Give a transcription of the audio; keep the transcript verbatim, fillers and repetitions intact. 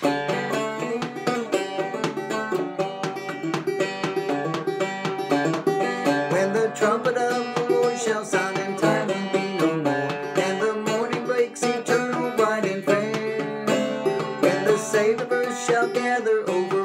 When the trumpet of the Lord shall sound and time will be no more, and the morning breaks eternal, bright and fair, when the saved of earth shall gather over